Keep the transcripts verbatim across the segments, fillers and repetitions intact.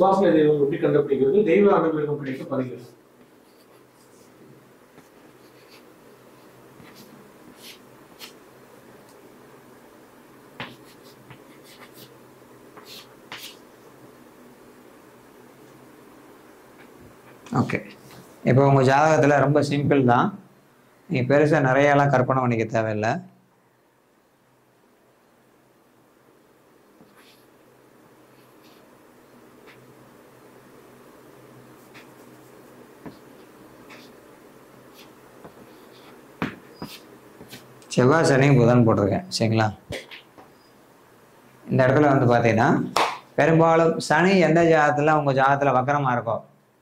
உபாசனை தெய்வம் எப்படி கண்டுபிடிக்கிறது, தெய்வ அனுகிரகம் கிடைக்க பதிகிறது. ஓகே, இப்போ உங்கள் ஜாதகத்தில் ரொம்ப சிம்பிள் தான். நீங்கள் பெருசாக நிறையாலாம் கற்பனை பண்ணிக்க தேவையில்லை. செவ்வாய் சனி புதன் போட்டிருக்கேன் சரிங்களா. இந்த இடத்துல வந்து பார்த்தீங்கன்னா பெரும்பாலும் சனி எந்த ஜாதகத்தில் உங்கள் ஜாதகத்தில் வக்கரமாக இருக்கோ,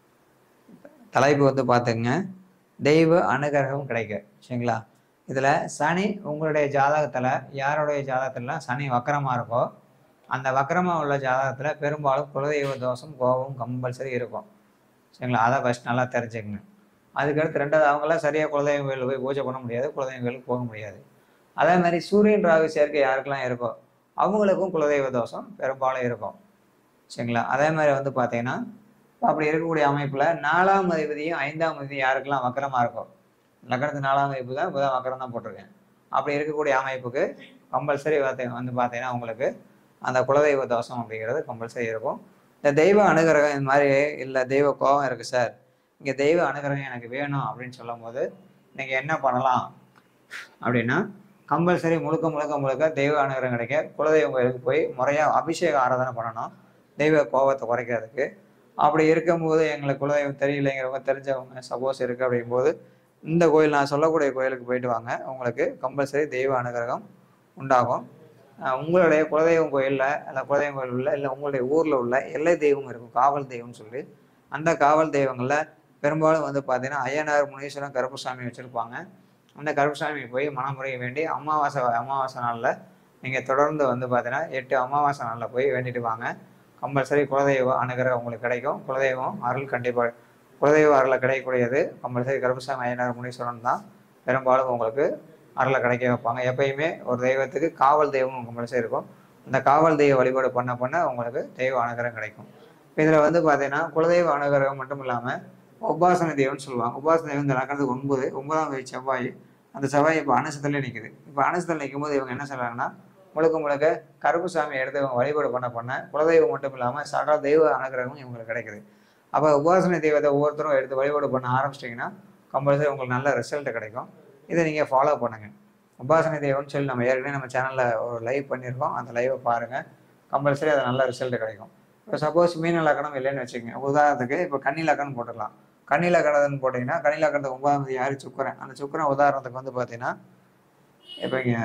தலைப்பு வந்து பார்த்துங்க, தெய்வ அனுகிரகம் கிடைக்கும் சரிங்களா. இதில் சனி உங்களுடைய ஜாதகத்தில் யாருடைய ஜாதகத்துலலாம் சனி வக்கரமாக இருக்கோ அந்த வக்கரமாக உள்ள ஜாதகத்தில் பெரும்பாலும் குலதெய்வ தோஷம் கோபம் கம்பல்சரி இருக்கும் சரிங்களா. அதை ஃபஸ்ட் நல்லா தெரிஞ்சுக்கங்க. அதுக்கடுத்து ரெண்டாவது, அவங்களாம் சரியாக குலதெய்வம் கோயில் போய் பூஜை பண்ண முடியாது, குலதெய்வம் கோயிலுக்கு போக முடியாது. அதே மாதிரி சூரியன் ராகு சேர்க்கை யாருக்கெல்லாம் இருக்கோ அவங்களுக்கும் குலதெய்வ தோஷம் பெரும்பாலும் இருக்கும் சரிங்களா. அதே மாதிரி வந்து பார்த்தீங்கன்னா அப்படி இருக்கக்கூடிய அமைப்பில் நாலாம் அதிபதியும் ஐந்தாம் அதிபதியும் யாருக்கெல்லாம் வக்கரமாக இருக்கும், லக்னத்து நாலாம் அதிபதி தான் இப்போ தான் வக்கரம் தான் போட்டிருக்கேன். அப்படி இருக்கக்கூடிய அமைப்புக்கு கம்பல்சரி வந்து பார்த்தீங்கன்னா உங்களுக்கு அந்த குலதெய்வ தோஷம் அப்படிங்கிறது கம்பல்சரி இருக்கும். இந்த தெய்வ அனுகிரகம் இந்த மாதிரி இல்லை, தெய்வ கோபம் இருக்குது சார், இங்கே தெய்வ அனுகிரகம் எனக்கு வேணும் அப்படின்னு சொல்லும் போது நீங்கள் என்ன பண்ணலாம் அப்படின்னா, கம்பல்சரி முழுக்க முழுக்க முழுக்க தெய்வ அனுகிரகம் கிடைக்க குலதெய்வம் கோயிலுக்கு போய் முறையாக அபிஷேக ஆராதனை பண்ணணும் தெய்வ கோபத்தை குறைக்கிறதுக்கு. அப்படி இருக்கும்போது எங்களுக்கு குலதெய்வம் தெரியலைங்கிறவங்க, தெரிஞ்சவங்க சப்போஸ் இருக்குது அப்படிங்கும்போது இந்த கோயில் நான் சொல்லக்கூடிய கோயிலுக்கு போயிட்டு வாங்க, உங்களுக்கு கம்பல்சரி தெய்வ அனுகிரகம் உண்டாகும். உங்களுடைய குலதெய்வம் கோயிலில் இல்லை குலதெய்வம் கோயில் உள்ள இல்லை உங்களுடைய ஊரில் உள்ள எல்லை தெய்வம் இருக்கும், காவல் தெய்வம்னு சொல்லி, அந்த காவல் தெய்வங்களில் பெரும்பாலும் வந்து பார்த்தீங்கன்னா ஐயனார் முனீஸ்வரன் கருப்பசாமி வச்சுருப்பாங்க. அந்த கருப்பசாமி போய் மனமுறைய வேண்டி அமாவாசை அமாவாசை நாளில் நீங்கள் தொடர்ந்து வந்து பார்த்தீங்கன்னா எட்டு அமாவாசை நாளில் போய் வேண்டிட்டு வாங்க. கம்பல்சரி குலதெய்வ அனுகிரகம் உங்களுக்கு கிடைக்கும். குலதெய்வம் அருள் கண்டிப்பாக குலதெய்வ அருளை கிடைக்கக்கூடியது கம்பல்சரி கருப்பசாமி ஐயனார் முனீஸ்வரன் தான் பெரும்பாலும் உங்களுக்கு அருளை கிடைக்க வைப்பாங்க. எப்பயுமே ஒரு தெய்வத்துக்கு காவல் தெய்வம் கம்பல்சரி இருக்கும். அந்த காவல் தெய்வ வழிபாடு பண்ண பண்ண உங்களுக்கு தெய்வ அனுகிரகம் கிடைக்கும். இதில் வந்து பார்த்தீங்கன்னா குலதெய்வ அனுகிரகம் மட்டும் இல்லாமல் உபாசனை தெய்வம்னு சொல்லுவாங்க. உபாசனை தெய்வம் இந்த நடக்கிறது ஒன்பது ஒன்பதாம் தேதி செவ்வாய். அந்த செவ்வாய் இப்போ அனுசத்துலேயே நிற்குது. இப்போ அனுசத்தில் நிற்கும் போது இவங்க என்ன சொல்கிறாங்கன்னா, முழுக்க முழுக்க கருப்புசாமி எடுத்து இவங்க வழிபாடு பண்ண பண்ண குலதெய்வம் மட்டும் இல்லாமல் சகல தெய்வ அனுகிரகமும் இவங்களுக்கு கிடைக்குது. அப்போ உபாசனை தெய்வத்தை ஒவ்வொருத்தரும் எடுத்து வழிபாடு பண்ண ஆரம்பிச்சிட்டிங்கன்னா கம்பல்சரி உங்களுக்கு நல்ல ரிசல்ட் கிடைக்கும். இதை நீங்கள் ஃபாலோ பண்ணுங்கள். உபாசனை தெய்வம்னு சொல்லி நம்ம ஏற்கனவே நம்ம சேனலில் ஒரு லைவ் பண்ணியிருக்கோம், அந்த லைவை பாருங்கள், கம்பல்சரி அது நல்ல ரிசல்ட் கிடைக்கும். இப்போ சப்போஸ் மீன லக்கணம் இல்லைன்னு வச்சுக்கோங்க, உதாரணத்துக்கு இப்போ கன்னி லக்கணம் போட்டுக்கலாம். கன்னி லக்கணம்னு போட்டிங்கன்னா கன்னி லக்கணத்துக்கு ஒன்பதாம் தேதி யார் சுக்கரன், அந்த சுக்கரன் உதாரணத்துக்கு வந்து பார்த்தீங்கன்னா இப்போ இங்கே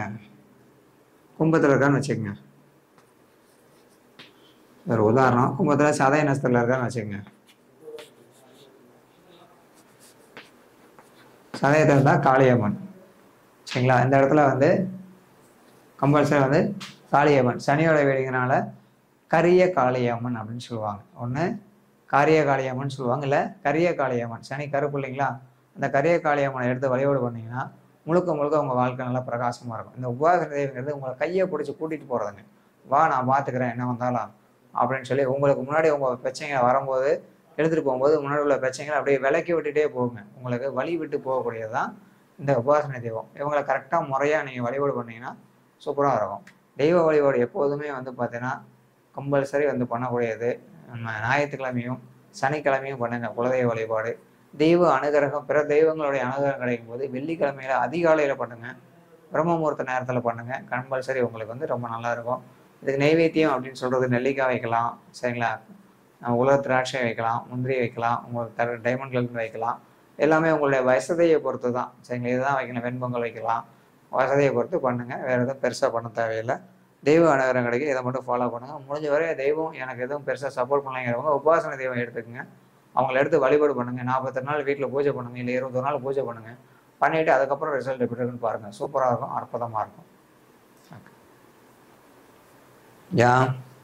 கும்பத்தில் இருக்கான்னு வச்சுக்கோங்க, ஒரு உதாரணம் கும்பத்தில் சதய நஸ்திரத்தில் இருக்கான்னு வச்சுக்கோங்க. சதயத்தில் தான் காளியம்மன் சரிங்களா. இந்த இடத்துல வந்து கம்பல்சரி வந்து காளியம்மன் சனியோட வேடிங்கனால கரிய காளியம்மன் அப்படின்னு சொல்லுவாங்க. ஒன்று காரிய காளியம்மன் சொல்லுவாங்க, இல்லை கரிய காளியம்மன். சனி கருப்பு இல்லைங்களா, அந்த கரிய காளியம்மனை எடுத்து வழிபாடு பண்ணிங்கன்னா முழுக்க முழுக்க உங்கள் வாழ்க்கை நல்லா பிரகாசமாக இருக்கும். இந்த உபாசன தெய்வங்கிறது உங்களை கையை பிடிச்சி கூட்டிகிட்டு போகிறதுங்க, வா நான் பார்த்துக்கிறேன் என்ன வந்தாலும் அப்படின்னு சொல்லி உங்களுக்கு முன்னாடி உங்கள் பிரச்சனைகளை வரும்போது எடுத்துகிட்டு போகும்போது முன்னாடி உள்ள பிரச்சனைகளை அப்படியே விலக்கி விட்டுட்டே போகுங்க. உங்களுக்கு வழி விட்டு போகக்கூடியது தான் இந்த உபாசனை தெய்வம். இவங்களை கரெக்டாக முறையாக நீங்கள் வழிபாடு பண்ணிங்கன்னா சூப்பராக இருக்கும். தெய்வ வழிபாடு எப்போதுமே வந்து பார்த்தீங்கன்னா கம்பல்சரி வந்து பண்ணக்கூடியது. நம்ம ஞாயிற்றுக்கிழமையும் சனிக்கிழமையும் பண்ணுங்க குலதெய்வ வழிபாடு. தெய்வ அனுகிரகம் பிற தெய்வங்களுடைய அனுகிரகம் கிடைக்கும் போது வெள்ளிக்கிழமையில அதிகாலையில் பண்ணுங்க, பிரம்ம முகூர்த்த நேரத்தில் பண்ணுங்க, கம்பல்சரி உங்களுக்கு வந்து ரொம்ப நல்லா இருக்கும். இதுக்கு நெய்வேத்தியம் அப்படின்னு சொல்றது நெல்லிக்காய் வைக்கலாம் சரிங்களா, உலர் திராட்சை வைக்கலாம், முந்திரி வைக்கலாம், உங்களுக்கு தர டைமண்ட் கல்வி வைக்கலாம். எல்லாமே உங்களுடைய வசதியை பொறுத்து தான் சரிங்களா. இதுதான் வைக்கலாம், வெண்பொங்கல் வைக்கலாம், வசதியை பொறுத்து பண்ணுங்க. வேற எதுவும் பெருசாக பண்ண தேவையில்லை. தெய்வ அனுகிரகம் கிடைக்கும், இதை மட்டும் ஃபாலோ பண்ணுங்க. முடிஞ்ச வரை தெய்வம் எனக்கு எதுவும் பெருசாக சப்போர்ட் பண்ணலைங்கிறவங்க உபாசனை தெய்வம் எடுத்துக்கங்க, அவங்கள எடுத்து வழிபாடு பண்ணுங்க. நாற்பத்தெட்டு நாள் வீட்டில் பூஜை பண்ணுங்க, இல்லை இருபத்தொரு நாள் பூஜை பண்ணுங்க. பண்ணிட்டு அதுக்கப்புறம் ரிசல்ட் எப்படி இருக்குன்னு பாருங்க, சூப்பராக இருக்கும், அற்புதமாக இருக்கும். யா